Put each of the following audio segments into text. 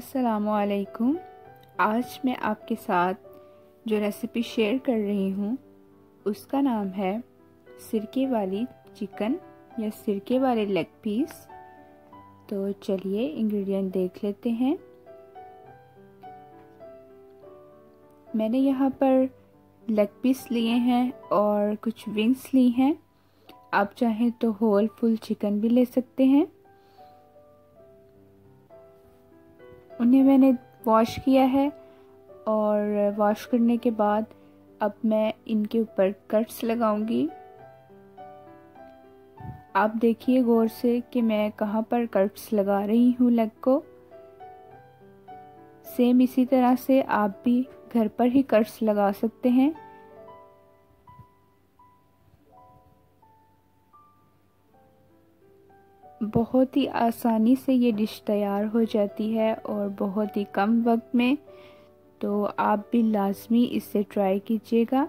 अस्सलामुअलैकुम। आज मैं आपके साथ जो रेसिपी शेयर कर रही हूँ उसका नाम है सिरके वाली चिकन या सिरके वाले लेग पीस। तो चलिए इंग्रेडिएंट देख लेते हैं। मैंने यहाँ पर लेग पीस लिए हैं और कुछ विंग्स ली हैं। आप चाहें तो होल फुल चिकन भी ले सकते हैं। उन्हें मैंने वॉश किया है और वॉश करने के बाद अब मैं इनके ऊपर कट्स लगाऊंगी। आप देखिए गौर से कि मैं कहाँ पर कट्स लगा रही हूँ लेग को। सेम इसी तरह से आप भी घर पर ही कट्स लगा सकते हैं। बहुत ही आसानी से ये डिश तैयार हो जाती है और बहुत ही कम वक्त में, तो आप भी लाजमी इसे ट्राई कीजिएगा।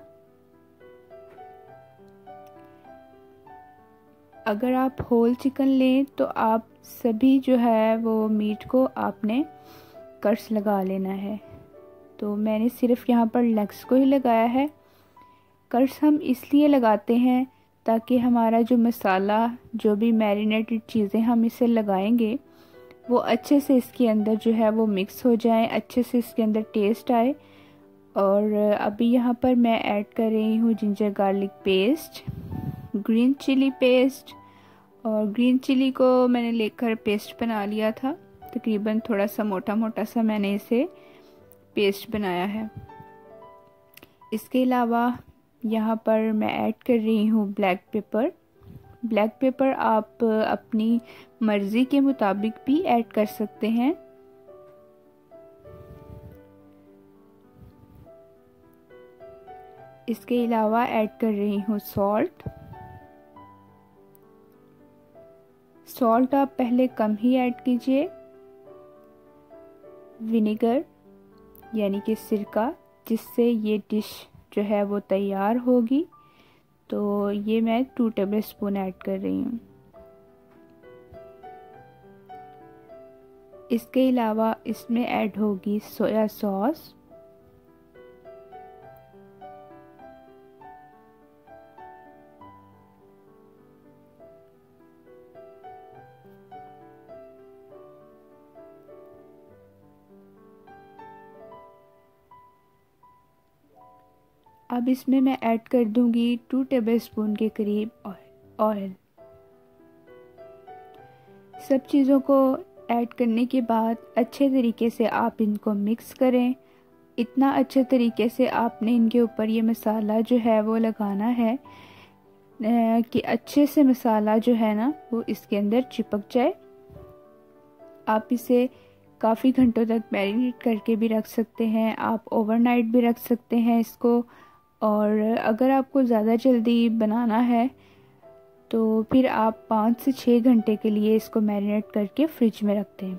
अगर आप होल चिकन लें तो आप सभी जो है वो मीट को आपने कट्स लगा लेना है। तो मैंने सिर्फ यहाँ पर लेग्स को ही लगाया है। कट्स हम इसलिए लगाते हैं ताकि हमारा जो मसाला, जो भी मैरिनेटेड चीज़ें हम इसे लगाएंगे वो अच्छे से इसके अंदर जो है वो मिक्स हो जाए, अच्छे से इसके अंदर टेस्ट आए। और अभी यहाँ पर मैं ऐड कर रही हूँ ginger garlic paste, green chilli paste. और ग्रीन चिली को मैंने लेकर पेस्ट बना लिया था, तकरीबन थोड़ा सा मोटा मोटा सा मैंने इसे पेस्ट बनाया है। इसके अलावा यहाँ पर मैं ऐड कर रही हूँ ब्लैक पेपर। ब्लैक पेपर आप अपनी मर्ज़ी के मुताबिक भी ऐड कर सकते हैं। इसके अलावा ऐड कर रही हूँ सॉल्ट। सॉल्ट आप पहले कम ही ऐड कीजिए। विनेगर यानी कि सिरका, जिससे ये डिश जो है वो तैयार होगी, तो ये मैं 2 टेबलस्पून ऐड कर रही हूँ। इसके अलावा इसमें ऐड होगी सोया सॉस। अब इसमें मैं ऐड कर दूंगी 2 टेबलस्पून के करीब ऑयल। सब चीज़ों को ऐड करने के बाद अच्छे तरीके से आप इनको मिक्स करें। इतना अच्छे तरीके से आपने इनके ऊपर ये मसाला जो है वो लगाना है कि अच्छे से मसाला जो है ना वो इसके अंदर चिपक जाए। आप इसे काफ़ी घंटों तक मैरिनेट करके भी रख सकते हैं, आप ओवरनाइट भी रख सकते हैं इसको। और अगर आपको ज़्यादा जल्दी बनाना है तो फिर आप 5 से 6 घंटे के लिए इसको मैरिनेट करके फ्रिज में रख दें।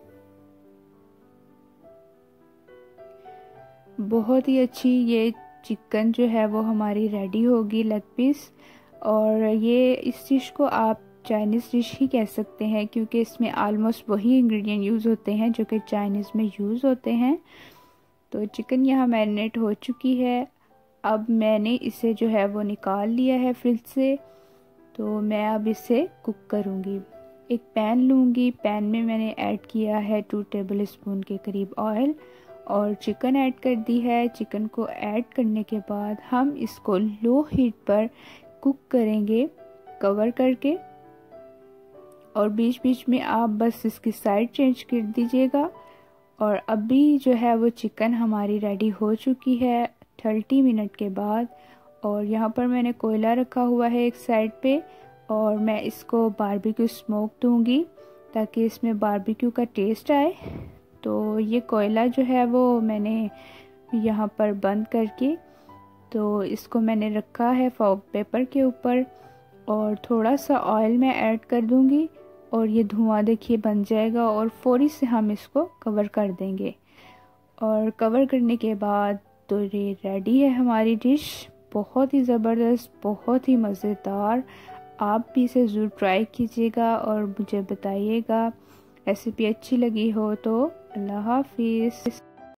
बहुत ही अच्छी ये चिकन जो है वो हमारी रेडी होगी, लेग पीस। और ये इस डिश को आप चाइनीज़ डिश ही कह सकते हैं क्योंकि इसमें आलमोस्ट वही इंग्रेडिएंट यूज़ होते हैं जो कि चाइनीज़ में यूज़ होते हैं। तो चिकन यहाँ मैरिनेट हो चुकी है। अब मैंने इसे जो है वो निकाल लिया है फ्रिज से। तो मैं अब इसे कुक करूँगी। एक पैन लूँगी, पैन में मैंने ऐड किया है 2 टेबलस्पून के करीब ऑयल और चिकन ऐड कर दी है। चिकन को ऐड करने के बाद हम इसको लो हीट पर कुक करेंगे कवर करके। और बीच बीच में आप बस इसकी साइड चेंज कर दीजिएगा। और अभी जो है वो चिकन हमारी रेडी हो चुकी है 30 मिनट के बाद। और यहाँ पर मैंने कोयला रखा हुआ है एक साइड पे और मैं इसको बारबेक्यू स्मोक दूंगी ताकि इसमें बारबेक्यू का टेस्ट आए। तो ये कोयला जो है वो मैंने यहाँ पर बंद करके, तो इसको मैंने रखा है फॉइल पेपर के ऊपर और थोड़ा सा ऑयल मैं ऐड कर दूंगी और ये धुआं देखिए बन जाएगा और फौरी से हम इसको कवर कर देंगे। और कवर करने के बाद तो ये रेडी है हमारी डिश। बहुत ही ज़बरदस्त, बहुत ही मज़ेदार। आप भी इसे ज़रूर ट्राई कीजिएगा और मुझे बताइएगा। रेसिपी अच्छी लगी हो तो अल्लाह हाफिज़।